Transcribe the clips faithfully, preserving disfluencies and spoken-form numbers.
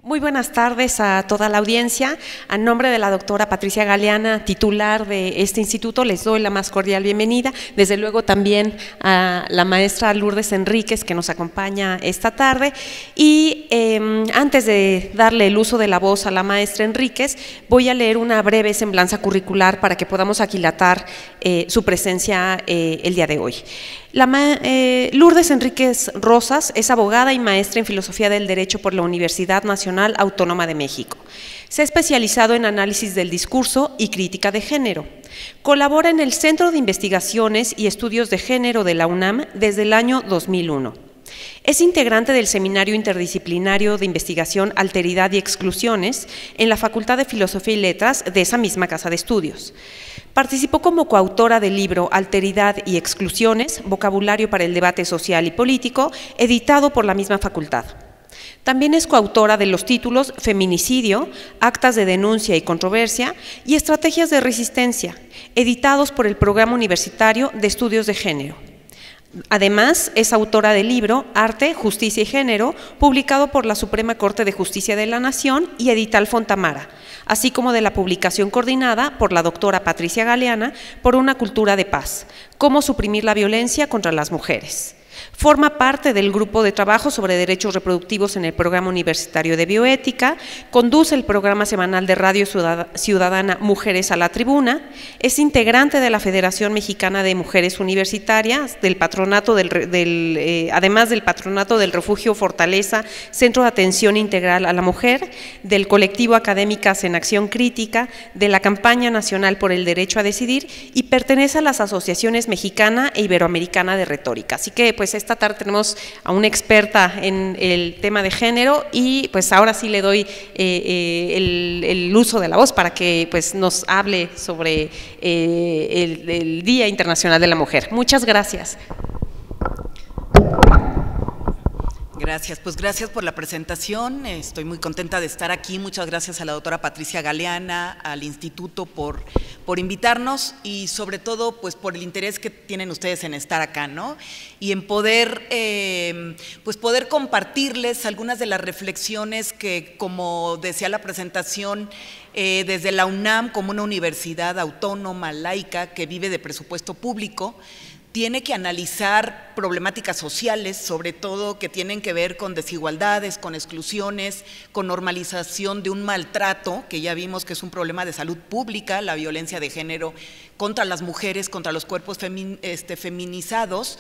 Muy buenas tardes a toda la audiencia. A nombre de la doctora Patricia Galeana, titular de este instituto, les doy la más cordial bienvenida. Desde luego también a la maestra Lourdes Enríquez, que nos acompaña esta tarde. Y eh, antes de darle el uso de la voz a la maestra Enríquez, voy a leer una breve semblanza curricular para que podamos aquilatar eh, su presencia eh, el día de hoy. La, eh, Lourdes Enríquez Rosas es abogada y maestra en Filosofía del Derecho por la Universidad Nacional Autónoma de México. Se ha especializado en análisis del discurso y crítica de género. Colabora en el Centro de Investigaciones y Estudios de Género de la UNAM desde el año dos mil uno. Es integrante del Seminario Interdisciplinario de Investigación Alteridad y Exclusiones en la Facultad de Filosofía y Letras de esa misma casa de estudios. Participó como coautora del libro Alteridad y Exclusiones, Vocabulario para el Debate Social y Político, editado por la misma facultad. También es coautora de los títulos Feminicidio, Actas de Denuncia y Controversia y Estrategias de Resistencia, editados por el Programa Universitario de Estudios de Género. Además, es autora del libro Arte, Justicia y Género, publicado por la Suprema Corte de Justicia de la Nación y Edital Fontamara, así como de la publicación coordinada por la doctora Patricia Galeana por una cultura de paz, Cómo suprimir la violencia contra las mujeres. Forma parte del grupo de trabajo sobre derechos reproductivos en el Programa Universitario de Bioética, conduce el programa semanal de Radio Ciudadana Mujeres a la Tribuna, es integrante de la Federación Mexicana de Mujeres Universitarias, del patronato del, del, eh, además del Patronato del Refugio Fortaleza, Centro de Atención Integral a la Mujer, del colectivo Académicas en Acción Crítica, de la Campaña Nacional por el Derecho a Decidir y pertenece a las asociaciones mexicana e iberoamericana de retórica. Así que, pues, esta tarde tenemos a una experta en el tema de género y pues ahora sí le doy eh, eh, el, el uso de la voz para que pues nos hable sobre eh, el, el Día Internacional de la Mujer. Muchas gracias. Gracias, pues gracias por la presentación, estoy muy contenta de estar aquí, muchas gracias a la doctora Patricia Galeana, al instituto por, por invitarnos y sobre todo pues por el interés que tienen ustedes en estar acá, ¿no? Y en poder, eh, pues poder compartirles algunas de las reflexiones que, como decía la presentación, eh, desde la UNAM como una universidad autónoma, laica, que vive de presupuesto público, tiene que analizar problemáticas sociales, sobre todo que tienen que ver con desigualdades, con exclusiones, con normalización de un maltrato, que ya vimos que es un problema de salud pública, la violencia de género contra las mujeres, contra los cuerpos femin, este, feminizados,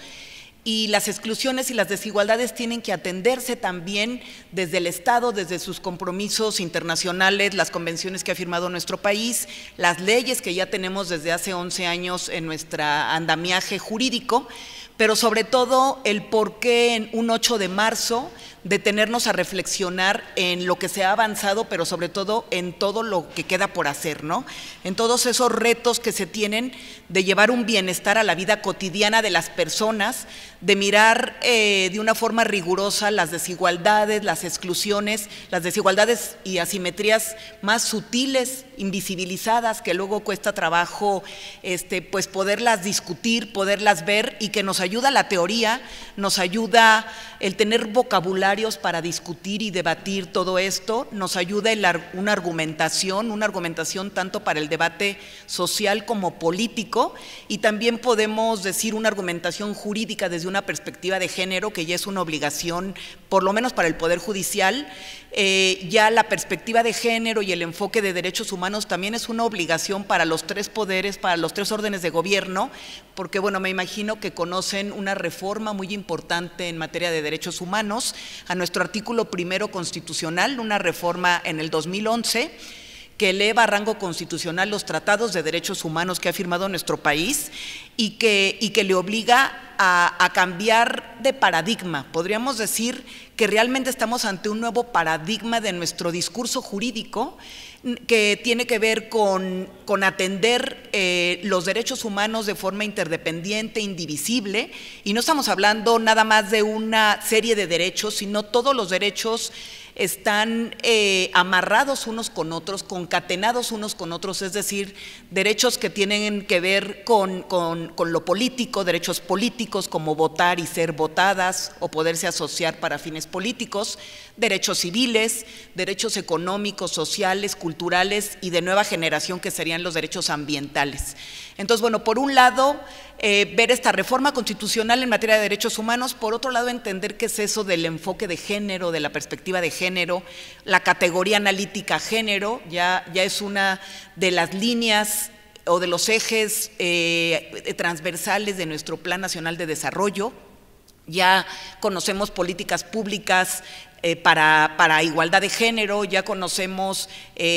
y las exclusiones y las desigualdades tienen que atenderse también desde el Estado, desde sus compromisos internacionales, las convenciones que ha firmado nuestro país, las leyes que ya tenemos desde hace once años en nuestro andamiaje jurídico, pero sobre todo el por qué en un ocho de marzo detenernos a reflexionar en lo que se ha avanzado, pero sobre todo en todo lo que queda por hacer, ¿no? En todos esos retos que se tienen de llevar un bienestar a la vida cotidiana de las personas, de mirar eh, de una forma rigurosa las desigualdades, las exclusiones, las desigualdades y asimetrías más sutiles, invisibilizadas, que luego cuesta trabajo este, pues poderlas discutir, poderlas ver y que nos ayuda la teoría, nos ayuda el tener vocabulario para discutir y debatir todo esto, nos ayuda el, una argumentación, una argumentación tanto para el debate social como político y también podemos decir una argumentación jurídica desde una perspectiva de género que ya es una obligación, por lo menos para el Poder Judicial. Eh, ya la perspectiva de género y el enfoque de derechos humanos también es una obligación para los tres poderes, para los tres órdenes de gobierno, porque bueno, me imagino que conocen una reforma muy importante en materia de derechos humanos a nuestro artículo primero constitucional, una reforma en el dos mil once, que eleva a rango constitucional los tratados de derechos humanos que ha firmado nuestro país y que, y que le obliga a, a cambiar de paradigma. Podríamos decir que realmente estamos ante un nuevo paradigma de nuestro discurso jurídico que tiene que ver con, con atender eh, los derechos humanos de forma interdependiente, indivisible, y no estamos hablando nada más de una serie de derechos, sino todos los derechos están eh, amarrados unos con otros, concatenados unos con otros, es decir, derechos que tienen que ver con, con, con lo político, derechos políticos como votar y ser votadas o poderse asociar para fines políticos, derechos civiles, derechos económicos, sociales, culturales y de nueva generación que serían los derechos ambientales. Entonces, bueno, por un lado, eh, ver esta reforma constitucional en materia de derechos humanos, por otro lado, entender qué es eso del enfoque de género, de la perspectiva de género, la categoría analítica género, ya, ya es una de las líneas o de los ejes eh, transversales de nuestro Plan Nacional de Desarrollo. Ya conocemos políticas públicas eh, para, para igualdad de género, ya conocemos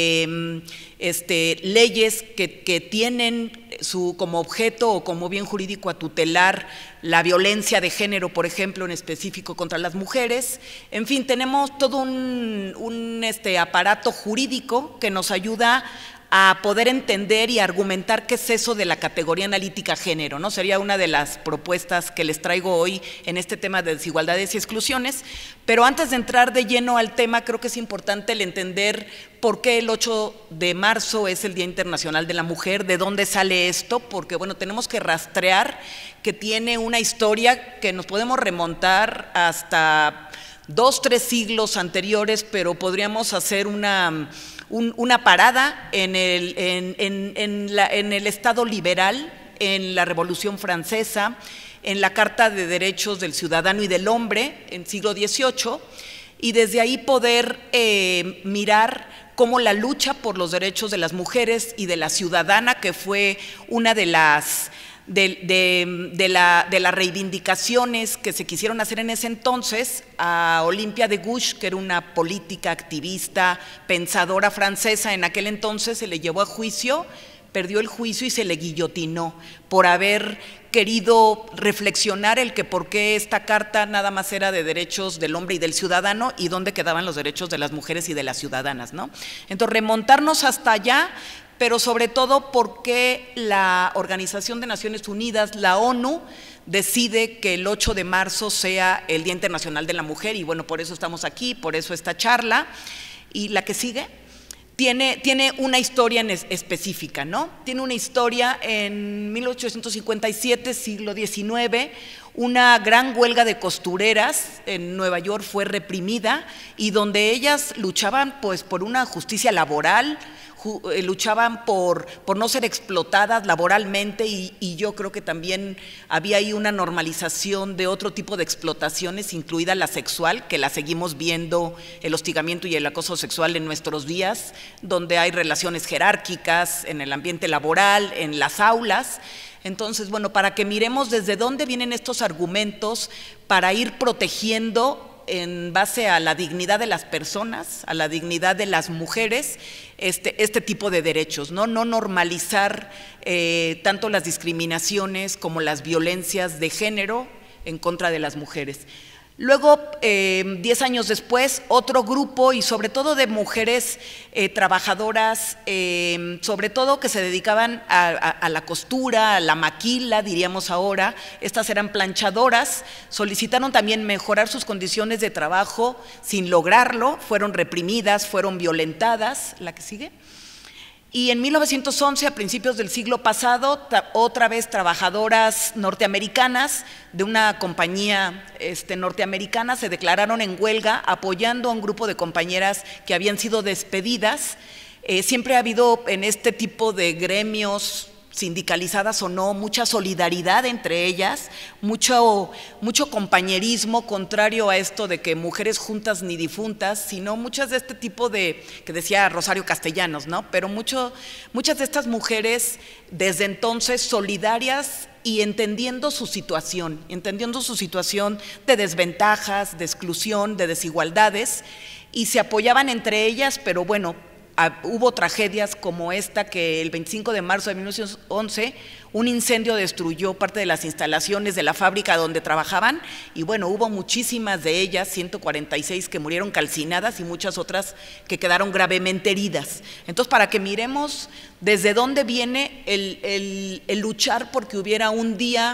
eh, este, leyes que, que tienen su, como objeto o como bien jurídico a tutelar la violencia de género, por ejemplo, en específico contra las mujeres. En fin, tenemos todo un, un este, aparato jurídico que nos ayuda a poder entender y argumentar qué es eso de la categoría analítica género, ¿no? Sería una de las propuestas que les traigo hoy en este tema de desigualdades y exclusiones, pero antes de entrar de lleno al tema, creo que es importante el entender por qué el ocho de marzo es el Día Internacional de la Mujer, de dónde sale esto, porque bueno, tenemos que rastrear que tiene una historia que nos podemos remontar hasta dos, tres siglos anteriores, pero podríamos hacer una… Un, una parada en el, en, en, en, la, en el Estado liberal, en la Revolución Francesa, en la Carta de Derechos del Ciudadano y del Hombre, en siglo dieciocho, y desde ahí poder eh, mirar cómo la lucha por los derechos de las mujeres y de la ciudadana, que fue una de las… De, de, de, la, de las reivindicaciones que se quisieron hacer en ese entonces, a Olympia de Gouges, que era una política, activista, pensadora francesa, en aquel entonces se le llevó a juicio, perdió el juicio y se le guillotinó por haber querido reflexionar el que por qué esta carta nada más era de derechos del hombre y del ciudadano y dónde quedaban los derechos de las mujeres y de las ciudadanas, ¿no? Entonces, remontarnos hasta allá, pero sobre todo porque la Organización de Naciones Unidas, la ONU, decide que el ocho de marzo sea el Día Internacional de la Mujer, y bueno, por eso estamos aquí, por eso esta charla. Y la que sigue tiene, tiene una historia en es, específica, ¿no? Tiene una historia en mil ochocientos cincuenta y siete, siglo diecinueve, una gran huelga de costureras en Nueva York fue reprimida y donde ellas luchaban pues por una justicia laboral, luchaban por, por no ser explotadas laboralmente y, y yo creo que también había ahí una normalización de otro tipo de explotaciones, incluida la sexual, que la seguimos viendo, el hostigamiento y el acoso sexual en nuestros días, donde hay relaciones jerárquicas en el ambiente laboral, en las aulas. Entonces, bueno, para que miremos desde dónde vienen estos argumentos para ir protegiendo en base a la dignidad de las personas, a la dignidad de las mujeres, este, este tipo de derechos, no, no normalizar eh, tanto las discriminaciones como las violencias de género en contra de las mujeres. Luego, eh, diez años después, otro grupo y sobre todo de mujeres eh, trabajadoras, eh, sobre todo que se dedicaban a, a, a la costura, a la maquila, diríamos ahora, estas eran planchadoras, solicitaron también mejorar sus condiciones de trabajo sin lograrlo, fueron reprimidas, fueron violentadas. ¿La que sigue? Y en mil novecientos once, a principios del siglo pasado, otra vez trabajadoras norteamericanas de una compañía este, norteamericana se declararon en huelga apoyando a un grupo de compañeras que habían sido despedidas. Eh, siempre ha habido en este tipo de gremios, sindicalizadas o no, mucha solidaridad entre ellas, mucho, mucho compañerismo, contrario a esto de que mujeres juntas ni difuntas, sino muchas de este tipo de, que decía Rosario Castellanos, ¿no? Pero mucho, muchas de estas mujeres desde entonces solidarias y entendiendo su situación, entendiendo su situación de desventajas, de exclusión, de desigualdades, y se apoyaban entre ellas, pero bueno, hubo tragedias como esta que el veinticinco de marzo de mil novecientos once un incendio destruyó parte de las instalaciones de la fábrica donde trabajaban y bueno, hubo muchísimas de ellas, ciento cuarenta y seis que murieron calcinadas y muchas otras que quedaron gravemente heridas. Entonces, para que miremos desde dónde viene el, el, el luchar porque hubiera un día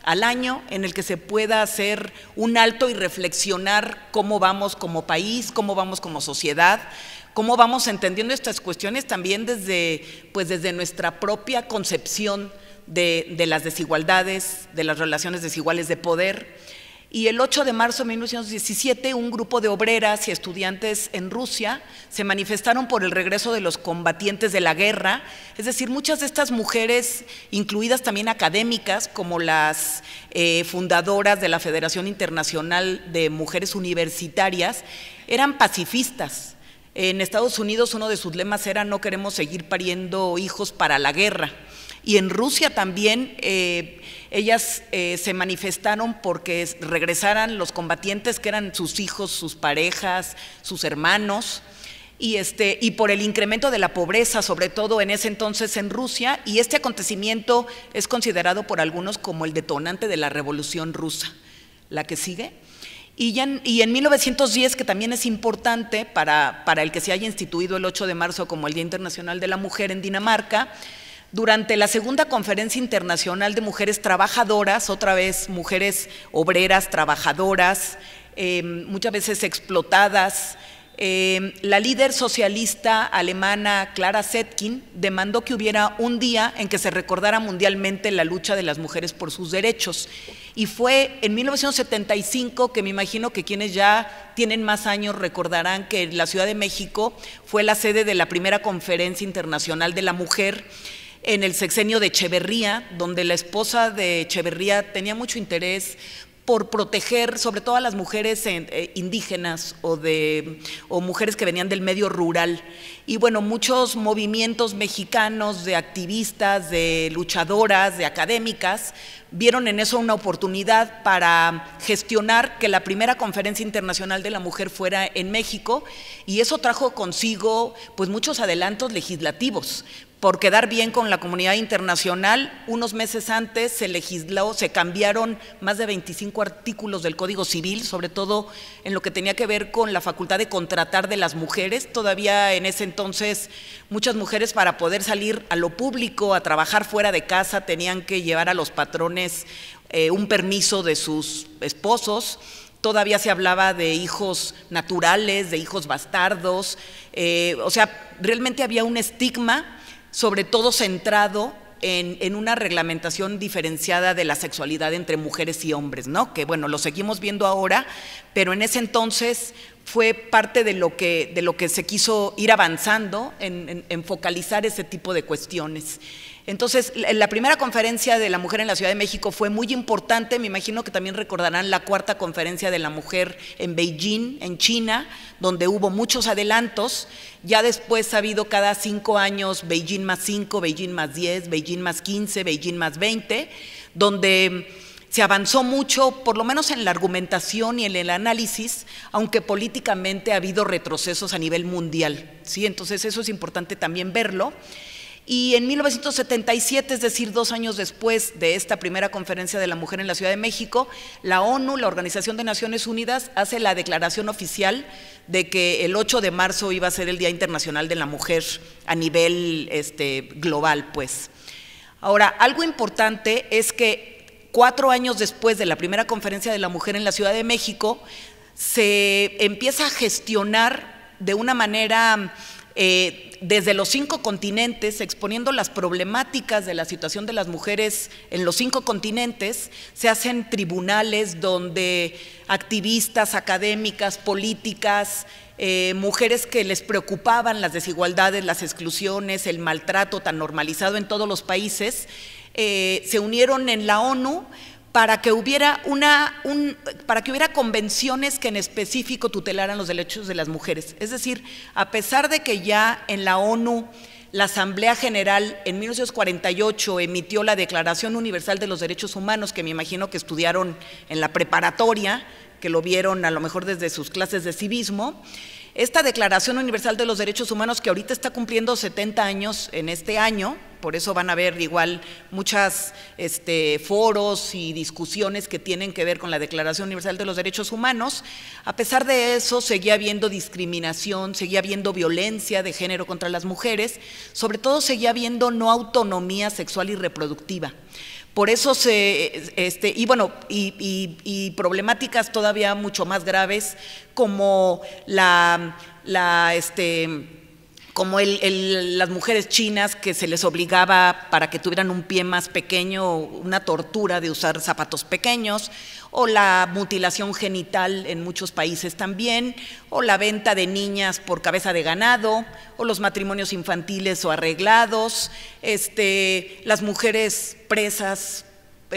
al año en el que se pueda hacer un alto y reflexionar cómo vamos como país, cómo vamos como sociedad, cómo vamos entendiendo estas cuestiones también desde, pues desde nuestra propia concepción de, de las desigualdades, de las relaciones desiguales de poder. Y el ocho de marzo de mil novecientos diecisiete, un grupo de obreras y estudiantes en Rusia se manifestaron por el regreso de los combatientes de la guerra, es decir, muchas de estas mujeres, incluidas también académicas, como las eh, fundadoras de la Federación Internacional de Mujeres Universitarias, eran pacifistas. En Estados Unidos uno de sus lemas era "no queremos seguir pariendo hijos para la guerra". Y en Rusia también eh, ellas eh, se manifestaron porque regresaran los combatientes que eran sus hijos, sus parejas, sus hermanos, y, este, y por el incremento de la pobreza, sobre todo en ese entonces en Rusia, y este acontecimiento es considerado por algunos como el detonante de la Revolución Rusa. ¿La que sigue? Y, ya en, y en mil novecientos diez, que también es importante para, para el que se haya instituido el ocho de marzo como el Día Internacional de la Mujer en Dinamarca, durante la segunda conferencia internacional de mujeres trabajadoras, otra vez mujeres obreras, trabajadoras, eh, muchas veces explotadas, eh, la líder socialista alemana Clara Zetkin demandó que hubiera un día en que se recordara mundialmente la lucha de las mujeres por sus derechos. Y fue en mil novecientos setenta y cinco que me imagino que quienes ya tienen más años recordarán que la Ciudad de México fue la sede de la primera conferencia internacional de la mujer, en el sexenio de Echeverría, donde la esposa de Echeverría tenía mucho interés por proteger sobre todo a las mujeres indígenas o, de, o mujeres que venían del medio rural. Y bueno, muchos movimientos mexicanos de activistas, de luchadoras, de académicas, vieron en eso una oportunidad para gestionar que la primera conferencia internacional de la mujer fuera en México, y eso trajo consigo pues muchos adelantos legislativos. Por quedar bien con la comunidad internacional, unos meses antes se legisló, se cambiaron más de veinticinco artículos del Código Civil, sobre todo en lo que tenía que ver con la facultad de contratar de las mujeres. Todavía en ese entonces muchas mujeres, para poder salir a lo público, a trabajar fuera de casa, tenían que llevar a los patrones eh, un permiso de sus esposos. Todavía se hablaba de hijos naturales, de hijos bastardos, eh, o sea, realmente había un estigma, sobre todo centrado en, en una reglamentación diferenciada de la sexualidad entre mujeres y hombres, ¿no? Que bueno, lo seguimos viendo ahora, pero en ese entonces fue parte de lo que, de lo que se quiso ir avanzando en, en, en focalizar ese tipo de cuestiones. Entonces, la primera conferencia de la mujer en la Ciudad de México fue muy importante. Me imagino que también recordarán la cuarta conferencia de la mujer en Beijing, en China, donde hubo muchos adelantos. Ya después ha habido cada cinco años Beijing más cinco, Beijing más diez, Beijing más quince, Beijing más veinte, donde se avanzó mucho, por lo menos en la argumentación y en el análisis, aunque políticamente ha habido retrocesos a nivel mundial, ¿sí? Entonces eso es importante también verlo. Y en mil novecientos setenta y siete, es decir, dos años después de esta primera conferencia de la mujer en la Ciudad de México, la ONU, la Organización de Naciones Unidas, hace la declaración oficial de que el ocho de marzo iba a ser el Día Internacional de la Mujer a nivel este, global, pues. Ahora, algo importante es que cuatro años después de la primera conferencia de la mujer en la Ciudad de México, se empieza a gestionar de una manera Eh, desde los cinco continentes, exponiendo las problemáticas de la situación de las mujeres en los cinco continentes. Se hacen tribunales donde activistas, académicas, políticas, eh, mujeres que les preocupaban las desigualdades, las exclusiones, el maltrato tan normalizado en todos los países, eh, se unieron en la ONU para que hubiera una, un, para que hubiera convenciones que en específico tutelaran los derechos de las mujeres. Es decir, a pesar de que ya en la ONU la Asamblea General en mil novecientos cuarenta y ocho emitió la Declaración Universal de los Derechos Humanos, que me imagino que estudiaron en la preparatoria, que lo vieron a lo mejor desde sus clases de civismo, esta Declaración Universal de los Derechos Humanos, que ahorita está cumpliendo setenta años en este año, por eso van a ver igual muchas este, foros y discusiones que tienen que ver con la Declaración Universal de los Derechos Humanos. A pesar de eso, seguía habiendo discriminación, seguía habiendo violencia de género contra las mujeres, sobre todo seguía habiendo no autonomía sexual y reproductiva. Por eso se, este, y bueno, y, y, y problemáticas todavía mucho más graves como la, la este, como el, el, las mujeres chinas que se les obligaba para que tuvieran un pie más pequeño, una tortura de usar zapatos pequeños, o la mutilación genital en muchos países también, o la venta de niñas por cabeza de ganado, o los matrimonios infantiles o arreglados, este, las mujeres presas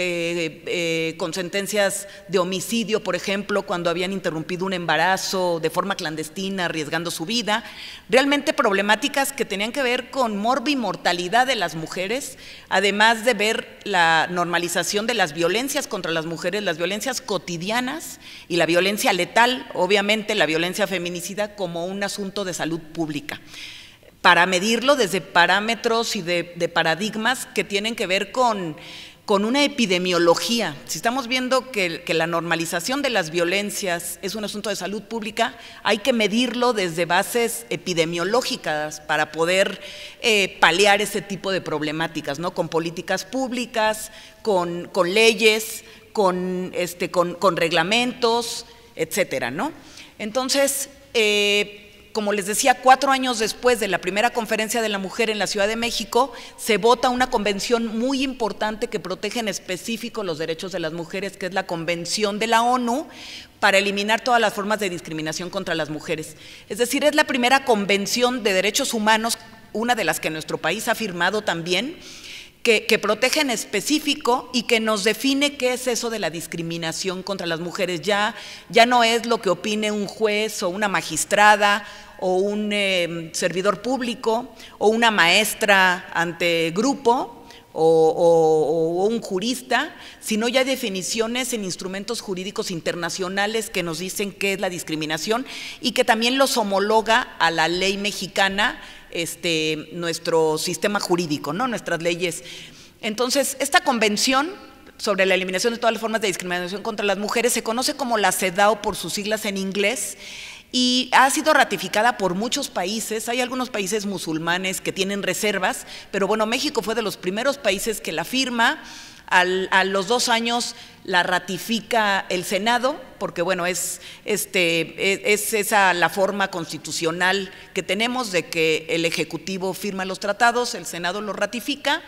Eh, eh, con sentencias de homicidio, por ejemplo, cuando habían interrumpido un embarazo de forma clandestina, arriesgando su vida, realmente problemáticas que tenían que ver con morbimortalidad de las mujeres, además de ver la normalización de las violencias contra las mujeres, las violencias cotidianas y la violencia letal, obviamente la violencia feminicida, como un asunto de salud pública, para medirlo desde parámetros y de, de paradigmas que tienen que ver con con una epidemiología. Si estamos viendo que, que la normalización de las violencias es un asunto de salud pública, hay que medirlo desde bases epidemiológicas para poder eh, paliar ese tipo de problemáticas, ¿no? Con políticas públicas, con, con leyes, con, este, con, con reglamentos, etcétera, ¿no? Entonces, eh, como les decía, cuatro años después de la primera conferencia de la mujer en la Ciudad de México, se vota una convención muy importante que protege en específico los derechos de las mujeres, que es la Convención de la ONU para eliminar todas las formas de discriminación contra las mujeres. Es decir, es la primera convención de derechos humanos, una de las que nuestro país ha firmado también, Que, que protege en específico y que nos define qué es eso de la discriminación contra las mujeres. Ya, ya no es lo que opine un juez o una magistrada o un eh, servidor público o una maestra ante grupo o, o, o un jurista, sino ya definiciones en instrumentos jurídicos internacionales que nos dicen qué es la discriminación y que también los homologa a la ley mexicana, Este, nuestro sistema jurídico, ¿no? Nuestras leyes. Entonces, esta convención sobre la eliminación de todas las formas de discriminación contra las mujeres se conoce como la CEDAW por sus siglas en inglés y ha sido ratificada por muchos países. Hay algunos países musulmanes que tienen reservas, pero bueno, México fue de los primeros países que la firma. Al, a los dos años la ratifica el Senado, porque bueno, es, este, es, es esa la forma constitucional que tenemos de que el Ejecutivo firma los tratados, el Senado los ratifica,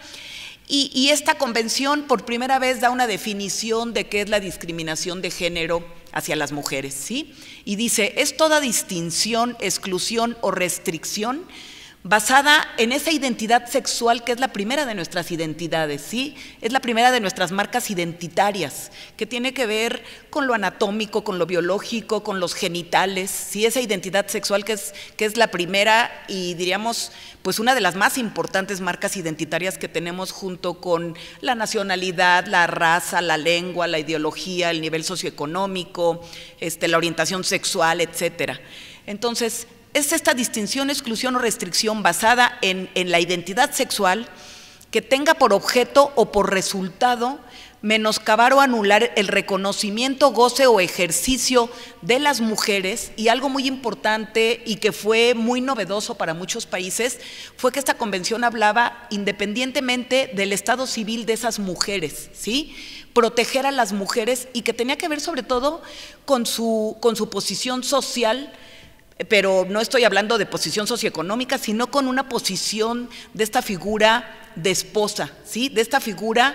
y, y esta convención por primera vez da una definición de qué es la discriminación de género hacia las mujeres, ¿sí? Y dice, es toda distinción, exclusión o restricción basada en esa identidad sexual que es la primera de nuestras identidades, ¿sí? Es la primera de nuestras marcas identitarias, que tiene que ver con lo anatómico, con lo biológico, con los genitales, ¿sí? Esa identidad sexual que es, que es la primera y diríamos, pues una de las más importantes marcas identitarias que tenemos junto con la nacionalidad, la raza, la lengua, la ideología, el nivel socioeconómico, este, la orientación sexual, etcétera. Entonces, es esta distinción, exclusión o restricción basada en, en la identidad sexual que tenga por objeto o por resultado menoscabar o anular el reconocimiento, goce o ejercicio de las mujeres. Y algo muy importante y que fue muy novedoso para muchos países fue que esta convención hablaba independientemente del estado civil de esas mujeres, ¿sí? Proteger a las mujeres y que tenía que ver sobre todo con su, con su posición social, pero no estoy hablando de posición socioeconómica, sino con una posición de esta figura de esposa, ¿sí? De esta figura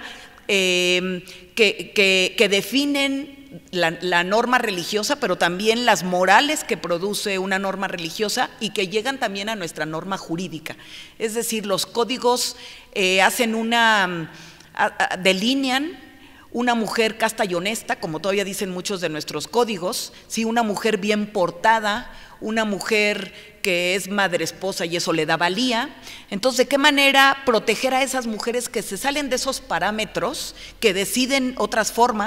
eh, que, que, que definen la, la norma religiosa, pero también las morales que produce una norma religiosa y que llegan también a nuestra norma jurídica. Es decir, los códigos eh, hacen una, a, a, delinean una mujer casta y honesta, como todavía dicen muchos de nuestros códigos, ¿sí? Una mujer bien portada, una mujer que es madre esposa y eso le da valía. Entonces, ¿de qué manera proteger a esas mujeres que se salen de esos parámetros, que deciden otras formas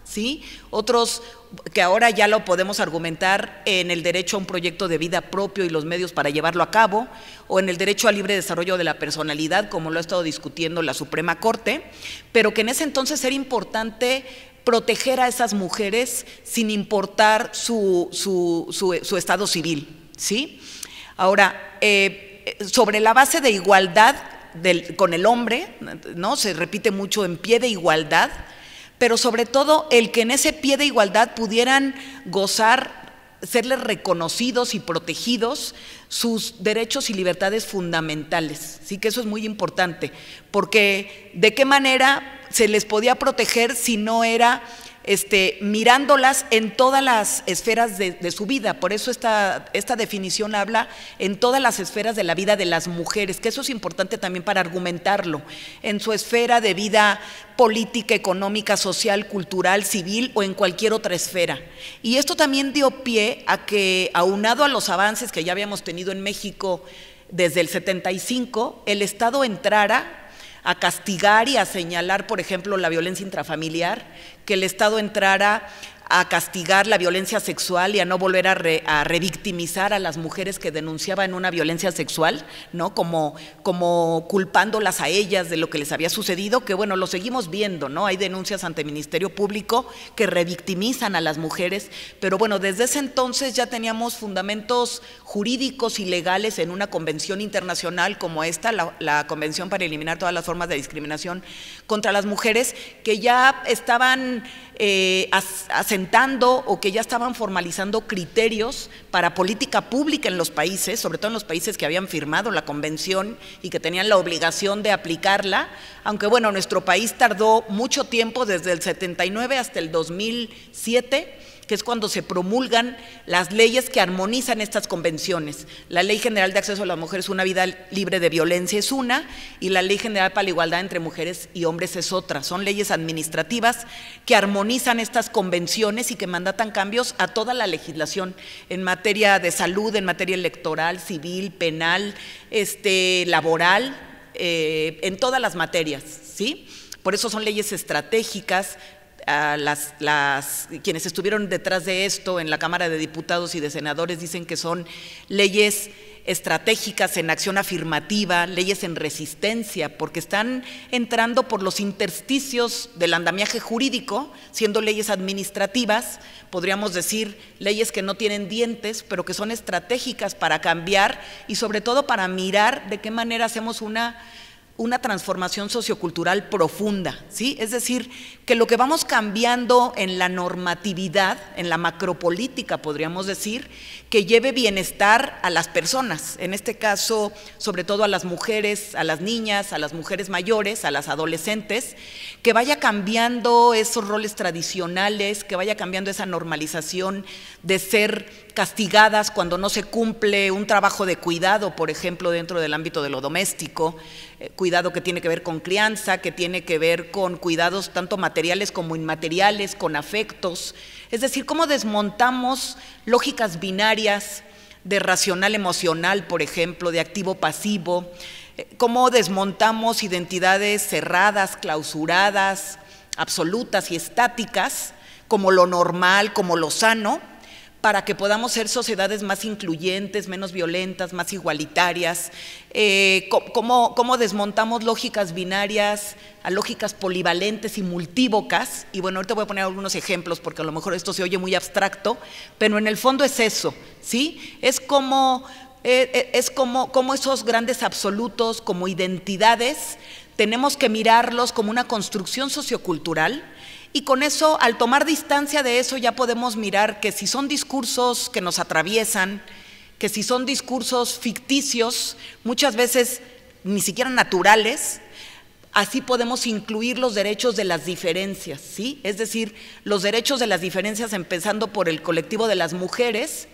¿sí? Otros que ahora ya lo podemos argumentar en el derecho a un proyecto de vida propio y los medios para llevarlo a cabo, o en el derecho al libre desarrollo de la personalidad, como lo ha estado discutiendo la Suprema Corte, pero que en ese entonces era importante proteger a esas mujeres sin importar su, su, su, su estado civil, ¿sí? Ahora, eh, sobre la base de igualdad del, con el hombre, ¿no? Se repite mucho en pie de igualdad, pero sobre todo el que en ese pie de igualdad pudieran gozar, serles reconocidos y protegidos sus derechos y libertades fundamentales, sí, que eso es muy importante, porque de qué manera se les podía proteger si no era este, mirándolas en todas las esferas de, de su vida. Por eso esta, esta definición habla en todas las esferas de la vida de las mujeres, que eso es importante también para argumentarlo, en su esfera de vida política, económica, social, cultural, civil o en cualquier otra esfera. Y esto también dio pie a que, aunado a los avances que ya habíamos tenido en México desde el setenta y cinco, el Estado entrara a castigar y a señalar, por ejemplo, la violencia intrafamiliar, que el Estado entrara a castigar la violencia sexual y a no volver a, re, a revictimizar a las mujeres que denunciaban una violencia sexual, ¿no? Como, como culpándolas a ellas de lo que les había sucedido, que bueno, lo seguimos viendo, ¿no? Hay denuncias ante el Ministerio Público que revictimizan a las mujeres, pero bueno, desde ese entonces ya teníamos fundamentos jurídicos y legales en una convención internacional como esta, la, la Convención para eliminar todas las formas de discriminación contra las mujeres, que ya estaban eh, asentando o que ya estaban formalizando criterios para política pública en los países, sobre todo en los países que habían firmado la convención y que tenían la obligación de aplicarla, aunque bueno, nuestro país tardó mucho tiempo, desde el setenta y nueve hasta el dos mil siete, que es cuando se promulgan las leyes que armonizan estas convenciones. La Ley General de Acceso a las Mujeres a una Vida Libre de Violencia es una, y la Ley General para la Igualdad entre Mujeres y Hombres es otra. Son leyes administrativas que armonizan estas convenciones y que mandatan cambios a toda la legislación en materia de salud, en materia electoral, civil, penal, este, laboral, eh, en todas las materias, ¿sí? Por eso son leyes estratégicas. A las, las, quienes estuvieron detrás de esto en la Cámara de Diputados y de Senadores dicen que son leyes estratégicas en acción afirmativa, leyes en resistencia, porque están entrando por los intersticios del andamiaje jurídico, siendo leyes administrativas, podríamos decir leyes que no tienen dientes, pero que son estratégicas para cambiar y sobre todo para mirar de qué manera hacemos una una transformación sociocultural profunda, ¿sí? Es decir, que lo que vamos cambiando en la normatividad, en la macropolítica, podríamos decir, que lleve bienestar a las personas, en este caso, sobre todo a las mujeres, a las niñas, a las mujeres mayores, a las adolescentes, que vaya cambiando esos roles tradicionales, que vaya cambiando esa normalización de ser castigadas cuando no se cumple un trabajo de cuidado, por ejemplo, dentro del ámbito de lo doméstico, eh, cuidado que tiene que ver con crianza, que tiene que ver con cuidados tanto materiales como inmateriales, con afectos, es decir, cómo desmontamos lógicas binarias de racional emocional, por ejemplo, de activo pasivo, eh, cómo desmontamos identidades cerradas, clausuradas, absolutas y estáticas, como lo normal, como lo sano, para que podamos ser sociedades más incluyentes, menos violentas, más igualitarias, eh, cómo, cómo desmontamos lógicas binarias a lógicas polivalentes y multívocas, y bueno, ahorita voy a poner algunos ejemplos porque a lo mejor esto se oye muy abstracto, pero en el fondo es eso, ¿sí? Es como, eh, es como, como esos grandes absolutos, como identidades, tenemos que mirarlos como una construcción sociocultural. Y con eso, al tomar distancia de eso, ya podemos mirar que si son discursos que nos atraviesan, que si son discursos ficticios, muchas veces ni siquiera naturales, así podemos incluir los derechos de las diferencias, ¿sí? Es decir, los derechos de las diferencias, empezando por el colectivo de las mujeres,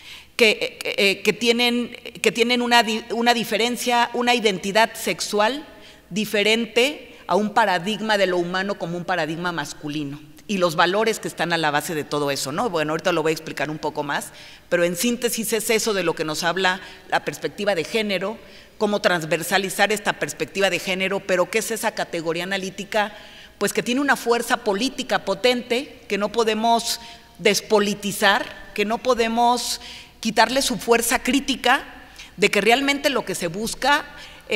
que, eh, que tienen, que tienen una, una diferencia, una identidad sexual diferente a un paradigma de lo humano como un paradigma masculino y los valores que están a la base de todo eso, ¿no? Bueno, ahorita lo voy a explicar un poco más, pero en síntesis es eso de lo que nos habla la perspectiva de género, cómo transversalizar esta perspectiva de género, pero ¿qué es esa categoría analítica pues que tiene una fuerza política potente, que no podemos despolitizar, que no podemos quitarle su fuerza crítica, de que realmente lo que se busca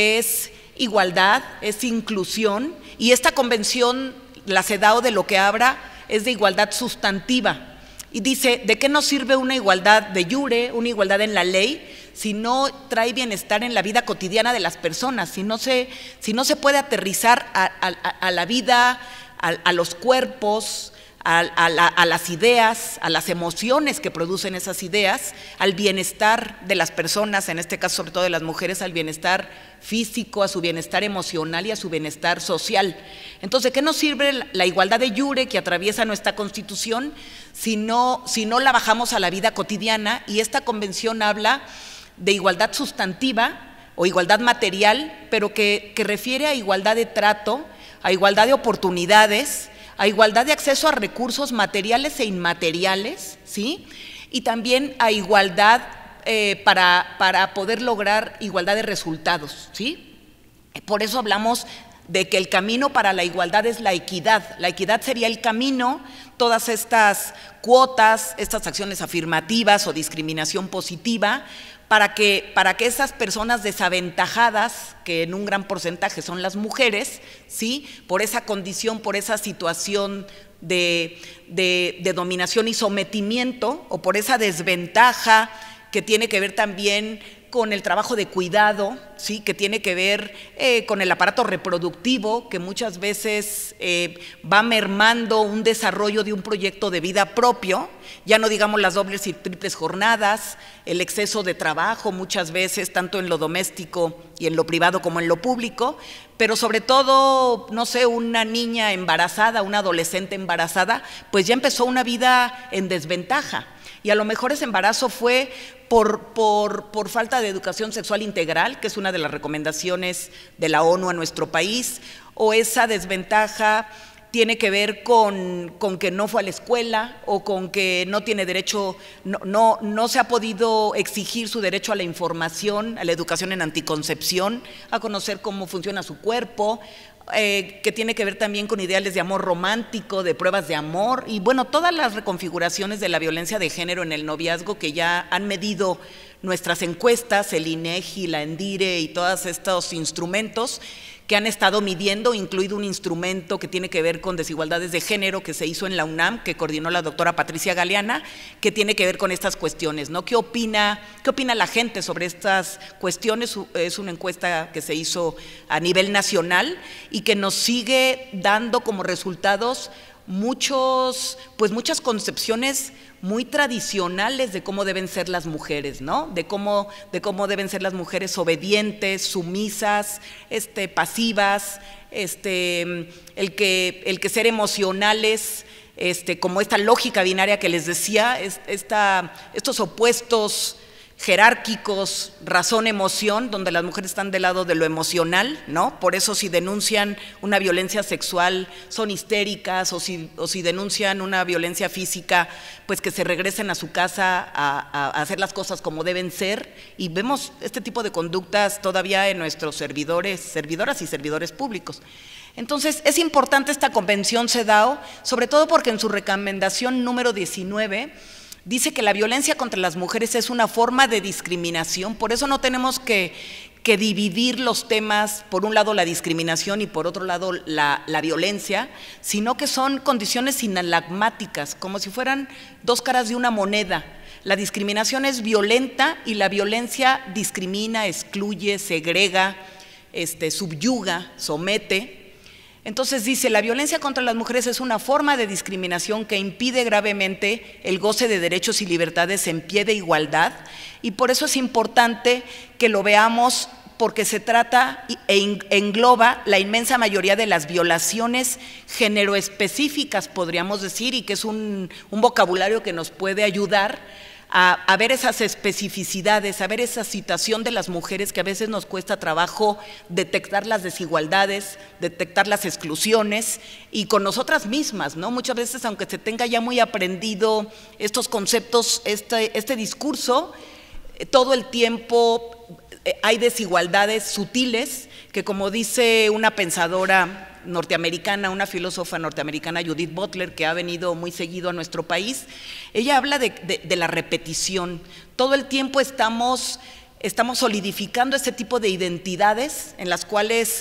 es igualdad, es inclusión, y esta convención, la CEDAW, de lo que habla es de igualdad sustantiva. Y dice, ¿de qué nos sirve una igualdad de jure, una igualdad en la ley, si no trae bienestar en la vida cotidiana de las personas, si no se, si no se puede aterrizar a, a, a la vida, a, a los cuerpos, a, a, la, a las ideas, a las emociones que producen esas ideas, al bienestar de las personas, en este caso sobre todo de las mujeres, al bienestar físico, a su bienestar emocional y a su bienestar social? Entonces, ¿qué nos sirve la igualdad de jure que atraviesa nuestra Constitución si no, si no la bajamos a la vida cotidiana? Y esta convención habla de igualdad sustantiva o igualdad material, pero que, que refiere a igualdad de trato, a igualdad de oportunidades, a igualdad de acceso a recursos materiales e inmateriales, ¿sí? Y también a igualdad eh, para, para poder lograr igualdad de resultados, ¿sí? Por eso hablamos de que el camino para la igualdad es la equidad. La equidad sería el camino, todas estas cuotas, estas acciones afirmativas o discriminación positiva, para que, para que esas personas desaventajadas, que en un gran porcentaje son las mujeres, ¿sí? Por esa condición, por esa situación de, de, de dominación y sometimiento, o por esa desventaja que tiene que ver también con el trabajo de cuidado, ¿sí? Que tiene que ver eh, con el aparato reproductivo, que muchas veces eh, va mermando un desarrollo de un proyecto de vida propio, ya no digamos las dobles y triples jornadas, el exceso de trabajo muchas veces, tanto en lo doméstico y en lo privado como en lo público, pero sobre todo, no sé, una niña embarazada, una adolescente embarazada, pues ya empezó una vida en desventaja. Y a lo mejor ese embarazo fue por, por, por falta de educación sexual integral, que es una de las recomendaciones de la ONU a nuestro país, o esa desventaja tiene que ver con, con que no fue a la escuela, o con que no tiene derecho, no, no, no se ha podido exigir su derecho a la información, a la educación en anticoncepción, a conocer cómo funciona su cuerpo, Eh, que tiene que ver también con ideales de amor romántico, de pruebas de amor, y bueno, todas las reconfiguraciones de la violencia de género en el noviazgo que ya han medido nuestras encuestas, el INEGI, la ENDIRE y todos estos instrumentos que han estado midiendo, incluido un instrumento que tiene que ver con desigualdades de género que se hizo en la UNAM, que coordinó la doctora Patricia Galeana, que tiene que ver con estas cuestiones, ¿no? ¿Qué opina, qué opina la gente sobre estas cuestiones? Es una encuesta que se hizo a nivel nacional y que nos sigue dando como resultados muchos, pues muchas concepciones muy tradicionales de cómo deben ser las mujeres, ¿no? De cómo, de cómo deben ser las mujeres obedientes, sumisas, este, pasivas, este, el, que, el que ser emocionales, este, como esta lógica binaria que les decía, esta, estos opuestos jerárquicos, razón, emoción, donde las mujeres están del lado de lo emocional, ¿no? Por eso si denuncian una violencia sexual son histéricas, o si, o si denuncian una violencia física, pues que se regresen a su casa a, a hacer las cosas como deben ser, y vemos este tipo de conductas todavía en nuestros servidores, servidoras y servidores públicos. Entonces, es importante esta convención CEDAW, sobre todo porque en su recomendación número diecinueve, dice que la violencia contra las mujeres es una forma de discriminación, por eso no tenemos que, que dividir los temas, por un lado la discriminación y por otro lado la, la violencia, sino que son condiciones inalagmáticas, como si fueran dos caras de una moneda. La discriminación es violenta y la violencia discrimina, excluye, segrega, este, subyuga, somete. Entonces dice, la violencia contra las mujeres es una forma de discriminación que impide gravemente el goce de derechos y libertades en pie de igualdad, y por eso es importante que lo veamos, porque se trata e engloba la inmensa mayoría de las violaciones género-específicas, podríamos decir, y que es un, un vocabulario que nos puede ayudar A, a ver esas especificidades, a ver esa situación de las mujeres que a veces nos cuesta trabajo detectar las desigualdades, detectar las exclusiones, y con nosotras mismas, ¿no? Muchas veces, aunque se tenga ya muy aprendido estos conceptos, este, este discurso, eh, todo el tiempo eh, hay desigualdades sutiles que, como dice una pensadora norteamericana, una filósofa norteamericana, Judith Butler, que ha venido muy seguido a nuestro país. Ella habla de, de, de la repetición. Todo el tiempo estamos, estamos solidificando ese tipo de identidades en las cuales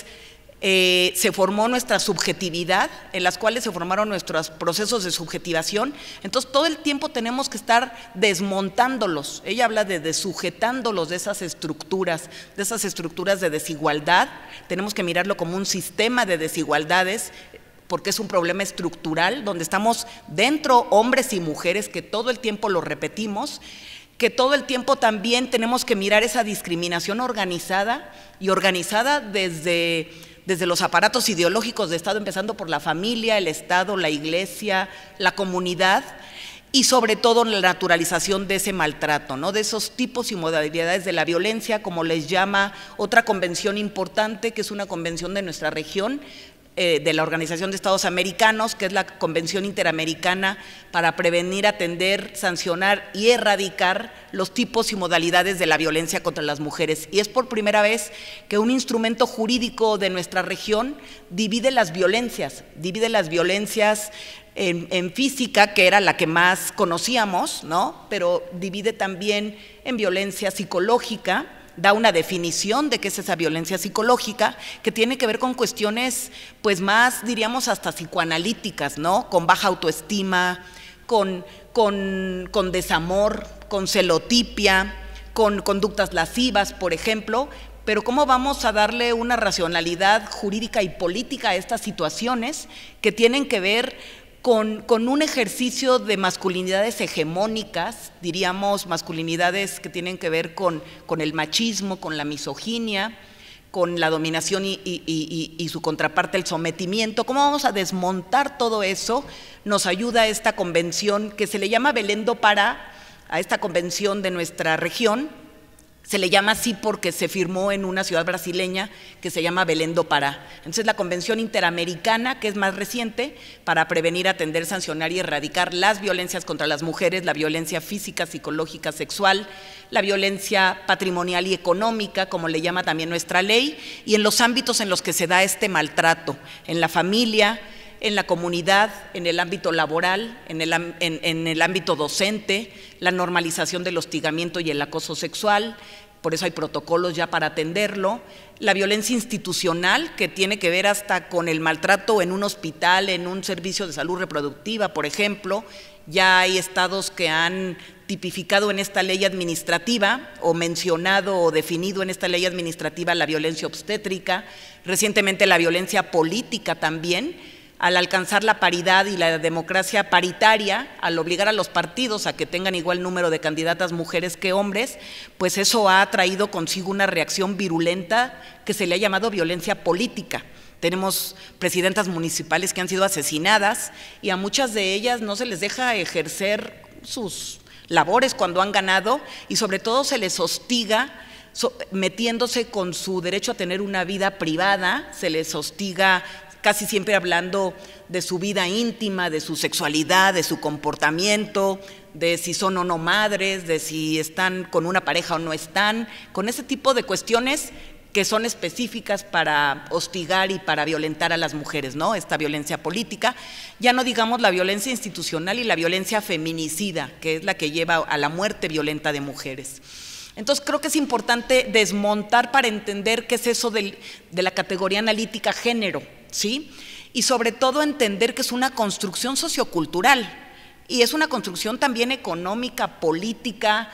Eh, se formó nuestra subjetividad, en las cuales se formaron nuestros procesos de subjetivación. Entonces todo el tiempo tenemos que estar desmontándolos. Ella habla de desujetándolos de esas estructuras, de esas estructuras de desigualdad. Tenemos que mirarlo como un sistema de desigualdades, porque es un problema estructural, donde estamos dentro hombres y mujeres que todo el tiempo lo repetimos, que todo el tiempo también tenemos que mirar esa discriminación organizada, y organizada desde, desde los aparatos ideológicos de Estado, empezando por la familia, el Estado, la iglesia, la comunidad, y sobre todo la naturalización de ese maltrato, ¿no? De esos tipos y modalidades de la violencia, como les llama otra convención importante, que es una convención de nuestra región, eh, de la Organización de Estados Americanos, que es la Convención Interamericana para prevenir, atender, sancionar y erradicar los tipos y modalidades de la violencia contra las mujeres. Y es por primera vez que un instrumento jurídico de nuestra región divide las violencias, divide las violencias En, en física, que era la que más conocíamos, ¿no? Pero divide también en violencia psicológica, da una definición de qué es esa violencia psicológica, que tiene que ver con cuestiones, pues más, diríamos, hasta psicoanalíticas, ¿no? Con baja autoestima, con, con, con desamor, con celotipia, con conductas lascivas, por ejemplo. Pero ¿cómo vamos a darle una racionalidad jurídica y política a estas situaciones que tienen que ver Con, con un ejercicio de masculinidades hegemónicas, diríamos masculinidades que tienen que ver con, con el machismo, con la misoginia, con la dominación y, y, y, y su contraparte, el sometimiento? ¿Cómo vamos a desmontar todo eso? Nos ayuda esta convención que se le llama Belén do Pará, a esta convención de nuestra región. Se le llama así porque se firmó en una ciudad brasileña que se llama Belén do Pará. Entonces la Convención Interamericana, que es más reciente, para prevenir, atender, sancionar y erradicar las violencias contra las mujeres, la violencia física, psicológica, sexual, la violencia patrimonial y económica, como le llama también nuestra ley, y en los ámbitos en los que se da este maltrato, en la familia, en la comunidad, en el ámbito laboral, en el, en, en el ámbito docente, la normalización del hostigamiento y el acoso sexual, por eso hay protocolos ya para atenderlo, la violencia institucional, que tiene que ver hasta con el maltrato en un hospital, en un servicio de salud reproductiva, por ejemplo. Ya hay estados que han tipificado en esta ley administrativa o mencionado o definido en esta ley administrativa la violencia obstétrica, recientemente la violencia política también, al alcanzar la paridad y la democracia paritaria, al obligar a los partidos a que tengan igual número de candidatas mujeres que hombres, pues eso ha traído consigo una reacción virulenta que se le ha llamado violencia política. Tenemos presidentas municipales que han sido asesinadas y a muchas de ellas no se les deja ejercer sus labores cuando han ganado, y sobre todo se les hostiga so, metiéndose con su derecho a tener una vida privada, se les hostiga casi siempre hablando de su vida íntima, de su sexualidad, de su comportamiento, de si son o no madres, de si están con una pareja o no están, con ese tipo de cuestiones que son específicas para hostigar y para violentar a las mujeres, ¿no? Esta violencia política, ya no digamos la violencia institucional y la violencia feminicida, que es la que lleva a la muerte violenta de mujeres. Entonces creo que es importante desmontar para entender qué es eso del, de la categoría analítica género, ¿sí? Y sobre todo entender que es una construcción sociocultural y es una construcción también económica, política,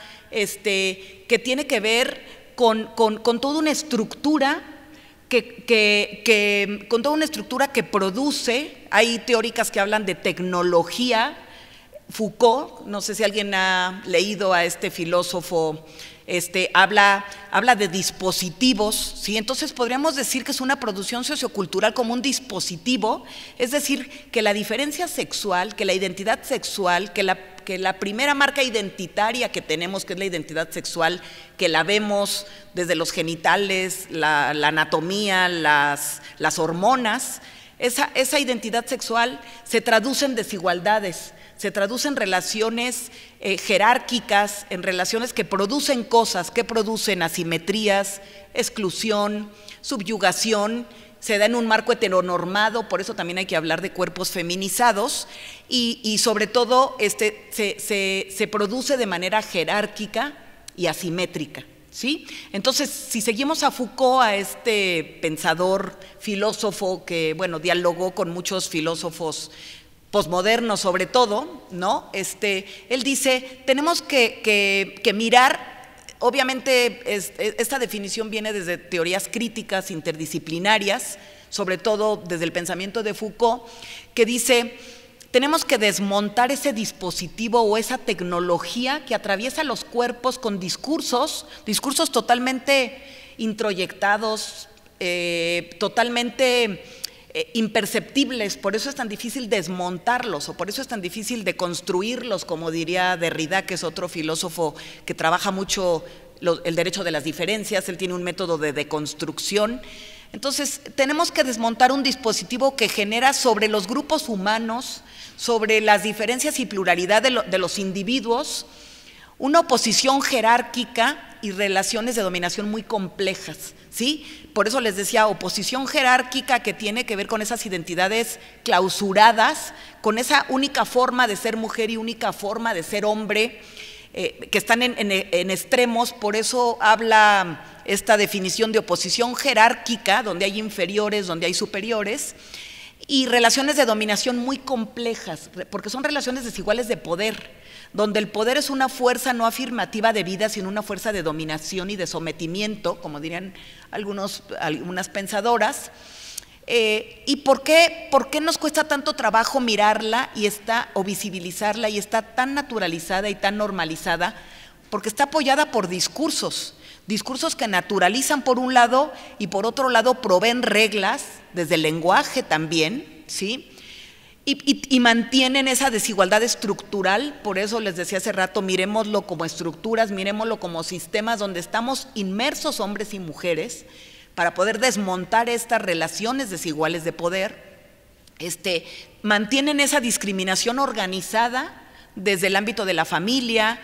este, que tiene que ver con, con, con toda una estructura que, que, que, con toda una estructura que produce. Hay teóricas que hablan de tecnología. Foucault, no sé si alguien ha leído a este filósofo, Este, habla, habla de dispositivos, ¿sí? Entonces podríamos decir que es una producción sociocultural como un dispositivo, es decir, que la diferencia sexual, que la identidad sexual, que la, que la primera marca identitaria que tenemos, que es la identidad sexual, que la vemos desde los genitales, la, la anatomía, las, las hormonas, esa, esa identidad sexual se traduce en desigualdades, se traduce en relaciones eh, jerárquicas, en relaciones que producen cosas, que producen asimetrías, exclusión, subyugación, se da en un marco heteronormado, por eso también hay que hablar de cuerpos feminizados, y, y sobre todo este, se, se, se produce de manera jerárquica y asimétrica, ¿sí? Entonces, si seguimos a Foucault, a este pensador, filósofo que, bueno, dialogó con muchos filósofos posmodernos sobre todo, ¿no? Este, él dice, tenemos que, que, que mirar. Obviamente, es, esta definición viene desde teorías críticas interdisciplinarias, sobre todo desde el pensamiento de Foucault, que dice, tenemos que desmontar ese dispositivo o esa tecnología que atraviesa los cuerpos con discursos, discursos totalmente introyectados, eh, totalmente eh, imperceptibles, por eso es tan difícil desmontarlos, o por eso es tan difícil deconstruirlos, como diría Derrida, que es otro filósofo que trabaja mucho lo, el derecho de las diferencias, él tiene un método de deconstrucción. Entonces, tenemos que desmontar un dispositivo que genera sobre los grupos humanos, sobre las diferencias y pluralidad de, lo, de los individuos, una oposición jerárquica y relaciones de dominación muy complejas, ¿sí? Por eso les decía, oposición jerárquica que tiene que ver con esas identidades clausuradas, con esa única forma de ser mujer y única forma de ser hombre, eh, que están en, en, en extremos. Por eso habla esta definición de oposición jerárquica, donde hay inferiores, donde hay superiores, y relaciones de dominación muy complejas, porque son relaciones desiguales de poder, donde el poder es una fuerza no afirmativa de vida, sino una fuerza de dominación y de sometimiento, como dirían algunos, algunas pensadoras. Eh, ¿Y por qué, por qué nos cuesta tanto trabajo mirarla y está, o visibilizarla y está tan naturalizada y tan normalizada? Porque está apoyada por discursos, discursos que naturalizan por un lado y por otro lado proveen reglas, desde el lenguaje también, ¿sí? Y, y, y mantienen esa desigualdad estructural. Por eso les decía hace rato, miremoslo como estructuras, miremoslo como sistemas donde estamos inmersos hombres y mujeres para poder desmontar estas relaciones desiguales de poder. Este, mantienen esa discriminación organizada desde el ámbito de la familia,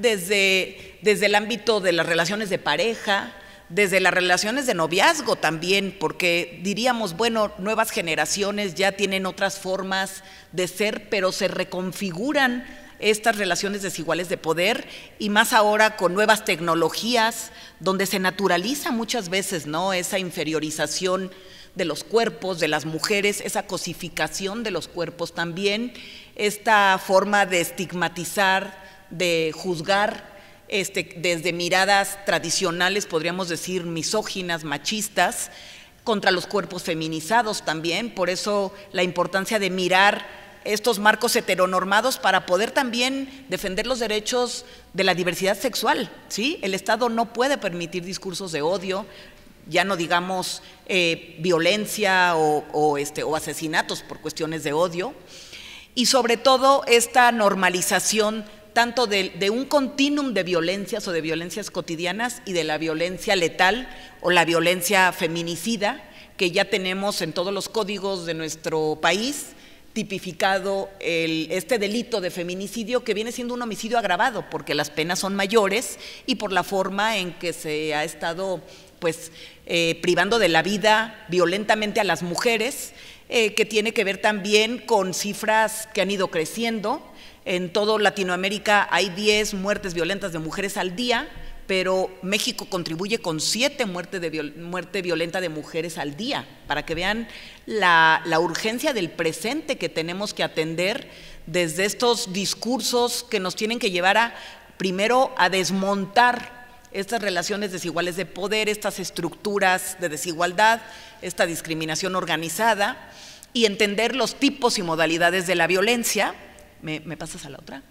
desde, desde el ámbito de las relaciones de pareja, desde las relaciones de noviazgo también, porque diríamos, bueno, nuevas generaciones ya tienen otras formas de ser, pero se reconfiguran estas relaciones desiguales de poder, y más ahora con nuevas tecnologías, donde se naturaliza muchas veces, ¿no?, esa inferiorización de los cuerpos, de las mujeres, esa cosificación de los cuerpos también, esta forma de estigmatizar, de juzgar, Este, desde miradas tradicionales, podríamos decir misóginas, machistas, contra los cuerpos feminizados también. Por eso la importancia de mirar estos marcos heteronormados para poder también defender los derechos de la diversidad sexual, ¿sí? El Estado no puede permitir discursos de odio, ya no digamos eh, violencia o, o, este, o asesinatos por cuestiones de odio, y sobre todo esta normalización tanto de, de un continuum de violencias o de violencias cotidianas y de la violencia letal o la violencia feminicida, que ya tenemos en todos los códigos de nuestro país tipificado el, este delito de feminicidio, que viene siendo un homicidio agravado porque las penas son mayores y por la forma en que se ha estado pues, eh, privando de la vida violentamente a las mujeres, eh, que tiene que ver también con cifras que han ido creciendo. En toda Latinoamérica hay diez muertes violentas de mujeres al día, pero México contribuye con siete muertes de viol muerte violenta de mujeres al día, para que vean la, la urgencia del presente que tenemos que atender desde estos discursos que nos tienen que llevar a, primero, a desmontar estas relaciones desiguales de poder, estas estructuras de desigualdad, esta discriminación organizada, y entender los tipos y modalidades de la violencia. ¿Me, me pasas a la otra?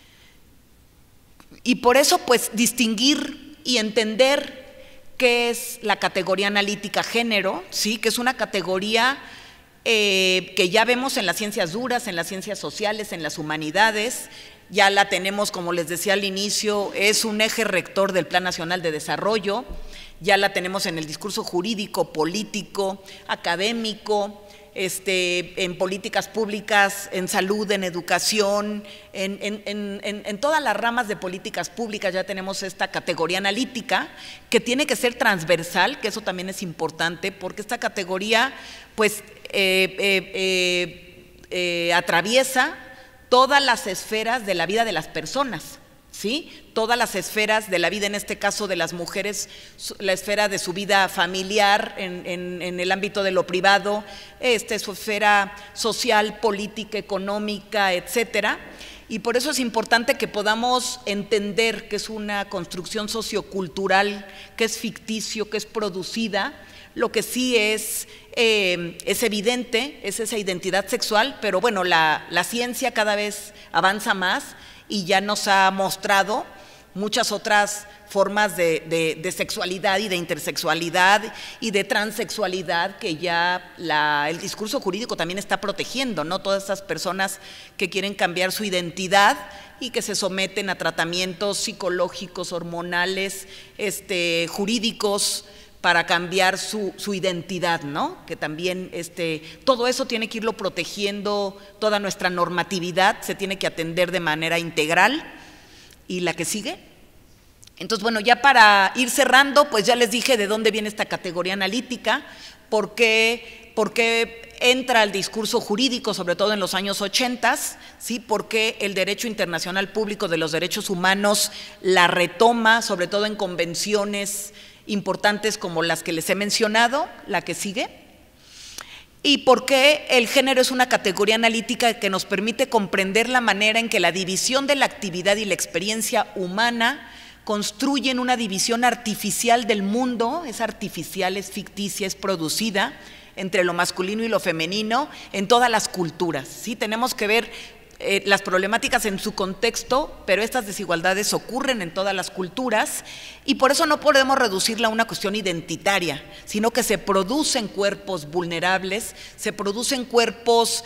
Y por eso, pues, distinguir y entender qué es la categoría analítica género, ¿sí? Que es una categoría eh, que ya vemos en las ciencias duras, en las ciencias sociales, en las humanidades. Ya la tenemos, como les decía al inicio, es un eje rector del Plan Nacional de Desarrollo. Ya la tenemos en el discurso jurídico, político, académico, este, en políticas públicas, en salud, en educación, en, en, en, en, en todas las ramas de políticas públicas ya tenemos esta categoría analítica que tiene que ser transversal, que eso también es importante, porque esta categoría pues eh, eh, eh, eh, atraviesa todas las esferas de la vida de las personas. ¿Sí? Todas las esferas de la vida, en este caso de las mujeres, la esfera de su vida familiar en, en, en el ámbito de lo privado, este, su esfera social, política, económica, etcétera. Y por eso es importante que podamos entender que es una construcción sociocultural, que es ficticio, que es producida. Lo que sí es, eh, es evidente es esa identidad sexual, pero bueno, la, la ciencia cada vez avanza más y ya nos ha mostrado muchas otras formas de, de, de sexualidad y de intersexualidad y de transexualidad que ya la, el discurso jurídico también está protegiendo, ¿no? Todas esas personas que quieren cambiar su identidad y que se someten a tratamientos psicológicos, hormonales, este, jurídicos, para cambiar su, su identidad, ¿no? Que también este, todo eso tiene que irlo protegiendo, toda nuestra normatividad se tiene que atender de manera integral. ¿Y la que sigue? Entonces, bueno, ya para ir cerrando, pues ya les dije de dónde viene esta categoría analítica, por qué, por qué entra el discurso jurídico, sobre todo en los años ochenta, ¿sí? Por qué el derecho internacional público de los derechos humanos la retoma, sobre todo en convenciones importantes como las que les he mencionado, la que sigue, y por qué el género es una categoría analítica que nos permite comprender la manera en que la división de la actividad y la experiencia humana construyen una división artificial del mundo, es artificial, es ficticia, es producida entre lo masculino y lo femenino en todas las culturas, ¿sí? Tenemos que ver Eh, las problemáticas en su contexto, pero estas desigualdades ocurren en todas las culturas y por eso no podemos reducirla a una cuestión identitaria, sino que se producen cuerpos vulnerables, se producen cuerpos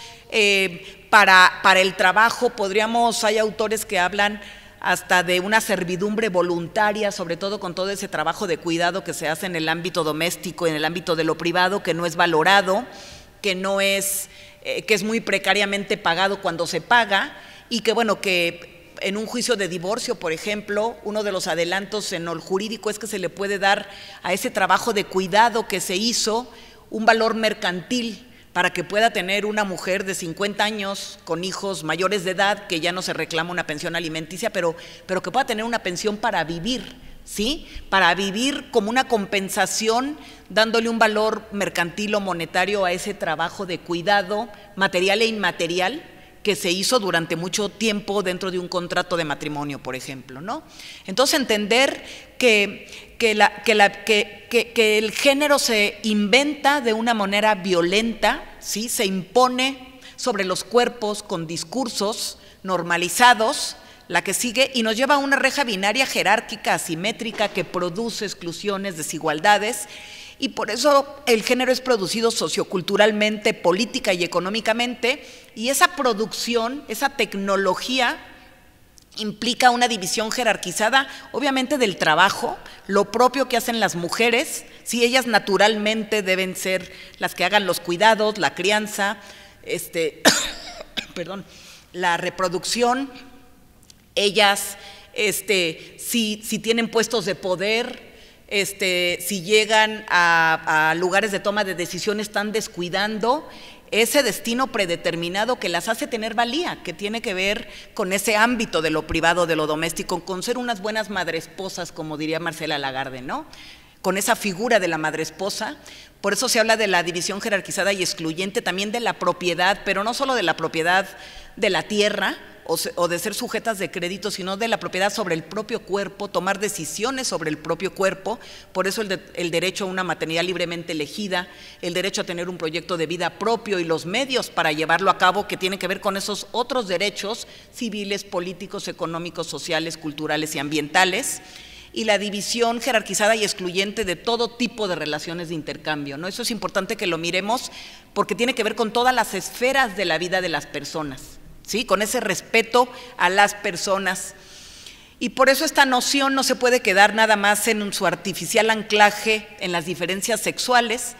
eh, para, para el trabajo. Podríamos, hay autores que hablan hasta de una servidumbre voluntaria, sobre todo con todo ese trabajo de cuidado que se hace en el ámbito doméstico, en el ámbito de lo privado, que no es valorado, que no es… que es muy precariamente pagado cuando se paga y que, bueno, que en un juicio de divorcio, por ejemplo, uno de los adelantos en el jurídico es que se le puede dar a ese trabajo de cuidado que se hizo un valor mercantil para que pueda tener una mujer de cincuenta años con hijos mayores de edad, que ya no se reclama una pensión alimenticia, pero, pero que pueda tener una pensión para vivir, ¿sí? Para vivir como una compensación, dándole un valor mercantil o monetario a ese trabajo de cuidado material e inmaterial que se hizo durante mucho tiempo dentro de un contrato de matrimonio, por ejemplo, ¿no? Entonces, entender que, que, la, que, la, que, que, que el género se inventa de una manera violenta, ¿sí? Se impone sobre los cuerpos con discursos normalizados, la que sigue, y nos lleva a una reja binaria jerárquica, asimétrica, que produce exclusiones, desigualdades, y por eso el género es producido socioculturalmente, política y económicamente, y esa producción, esa tecnología, implica una división jerarquizada, obviamente del trabajo, lo propio que hacen las mujeres, si ellas naturalmente deben ser las que hagan los cuidados, la crianza, este, perdón, la reproducción. Ellas, este, si, si tienen puestos de poder, este, si llegan a, a lugares de toma de decisiones, están descuidando ese destino predeterminado que las hace tener valía, que tiene que ver con ese ámbito de lo privado, de lo doméstico, con ser unas buenas madresposas, como diría Marcela Lagarde, ¿no? Con esa figura de la madresposa. Por eso se habla de la división jerarquizada y excluyente, también de la propiedad, pero no solo de la propiedad de la tierra, O, se, o de ser sujetas de crédito, sino de la propiedad sobre el propio cuerpo, tomar decisiones sobre el propio cuerpo. Por eso el, de, el derecho a una maternidad libremente elegida, el derecho a tener un proyecto de vida propio y los medios para llevarlo a cabo, que tienen que ver con esos otros derechos civiles, políticos, económicos, sociales, culturales y ambientales. Y la división jerarquizada y excluyente de todo tipo de relaciones de intercambio, ¿no? Eso es importante que lo miremos porque tiene que ver con todas las esferas de la vida de las personas, ¿sí? Con ese respeto a las personas. Y por eso esta noción no se puede quedar nada más en su artificial anclaje en las diferencias sexuales,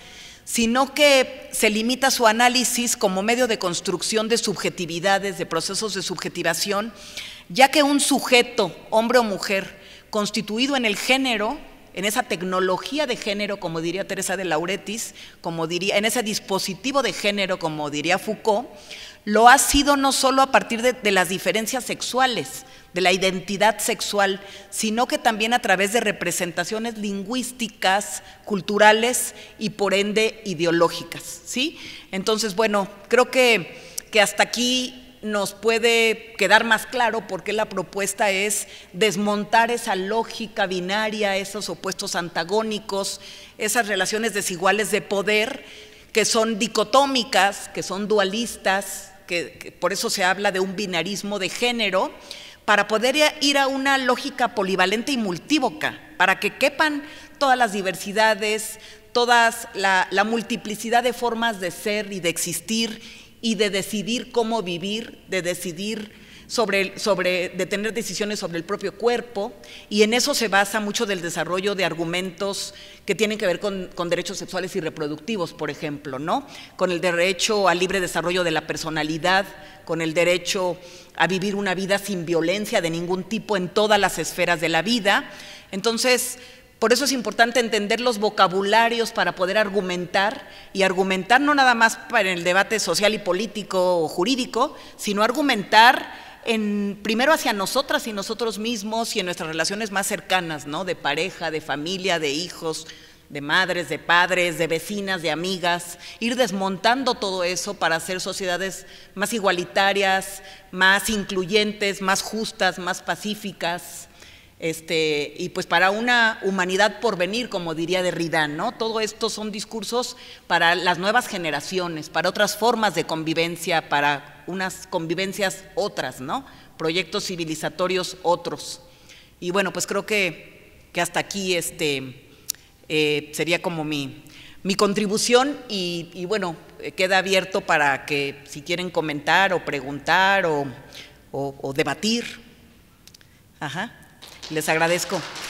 sino que se limita su análisis como medio de construcción de subjetividades, de procesos de subjetivación, ya que un sujeto, hombre o mujer, constituido en el género, en esa tecnología de género, como diría Teresa de Lauretis, como diría, en ese dispositivo de género, como diría Foucault, lo ha sido no solo a partir de, de las diferencias sexuales, de la identidad sexual, sino que también a través de representaciones lingüísticas, culturales y por ende ideológicas, ¿sí? Entonces, bueno, creo que, que hasta aquí nos puede quedar más claro por qué la propuesta es desmontar esa lógica binaria, esos opuestos antagónicos, esas relaciones desiguales de poder que son dicotómicas, que son dualistas, que, que por eso se habla de un binarismo de género, para poder ir a una lógica polivalente y multívoca, para que quepan todas las diversidades, toda la, la multiplicidad de formas de ser y de existir y de decidir cómo vivir, de decidir sobre, sobre, de tener decisiones sobre el propio cuerpo, y en eso se basa mucho del desarrollo de argumentos que tienen que ver con, con derechos sexuales y reproductivos, por ejemplo, ¿no? Con el derecho al libre desarrollo de la personalidad, con el derecho a vivir una vida sin violencia de ningún tipo en todas las esferas de la vida. Entonces, por eso es importante entender los vocabularios para poder argumentar, y argumentar no nada más para el debate social y político o jurídico, sino argumentar en, primero hacia nosotras y nosotros mismos y en nuestras relaciones más cercanas, ¿no? De pareja, de familia, de hijos, de madres, de padres, de vecinas, de amigas, ir desmontando todo eso para hacer sociedades más igualitarias, más incluyentes, más justas, más pacíficas, este, y pues para una humanidad por venir, como diría Derrida, ¿no? Todo esto son discursos para las nuevas generaciones, para otras formas de convivencia, para unas convivencias otras, ¿no? Proyectos civilizatorios otros. Y bueno, pues creo que, que hasta aquí este, eh, sería como mi, mi contribución, y, y bueno, queda abierto para que si quieren comentar o preguntar o, o, o debatir. Ajá. Les agradezco.